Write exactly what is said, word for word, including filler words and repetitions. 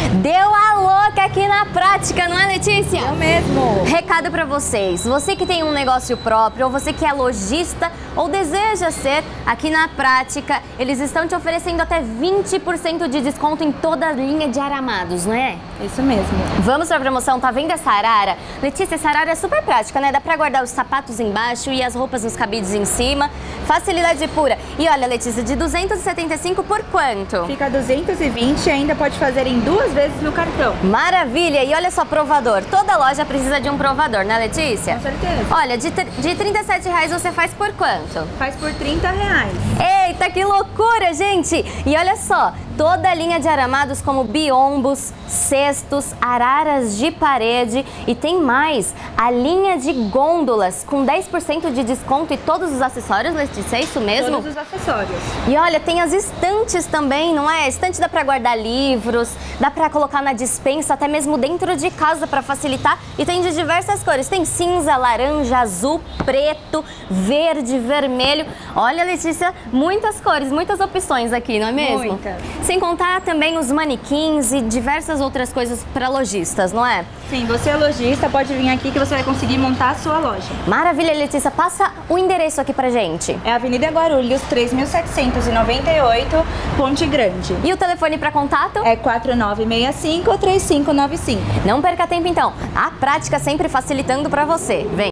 Deu a louca aqui na prática, não é, Letícia? Eu mesmo. Recado pra vocês, você que tem um negócio próprio, ou você que é lojista, ou deseja ser, aqui na prática, eles estão te oferecendo até vinte por cento de desconto em toda a linha de aramados, não é? Isso mesmo. Vamos pra promoção, tá vendo essa arara? Letícia, essa arara é super prática, né? Dá pra guardar os sapatos embaixo e as roupas nos cabides em cima. Facilidade pura. E olha, Letícia, de duzentos e setenta e cinco por quanto? Fica duzentos e vinte e ainda pode fazer em duas vezes no cartão. Maravilha! E olha só, provador. Toda loja precisa de um provador, né, Letícia? Com certeza. Olha, de, de trinta e sete reais você faz por quanto? Faz por trinta reais. Eita, que loucura, gente! E olha só, toda a linha de aramados como biombos, cestos, araras de parede e tem mais, a linha de gôndolas com dez por cento de desconto e todos os acessórios, Letícia, é isso mesmo? Todos os acessórios. E olha, tem as estantes também, não é? Estante dá pra guardar livros, dá pra colocar na despensa, até mesmo dentro de casa pra facilitar. E tem de diversas cores, tem cinza, laranja, azul, preto, verde, vermelho. Olha, Letícia, muitas cores, muitas opções aqui, não é mesmo? Muitas. Sem contar também os manequins e diversas outras coisas para lojistas, não é? Sim, você é lojista, pode vir aqui que você vai conseguir montar a sua loja. Maravilha, Letícia. Passa o endereço aqui pra gente. É Avenida Guarulhos, três mil setecentos e noventa e oito, Ponte Grande. E o telefone para contato? É quatro nove seis cinco, três cinco nove cinco. Não perca tempo, então. A prática sempre facilitando para você. Vem!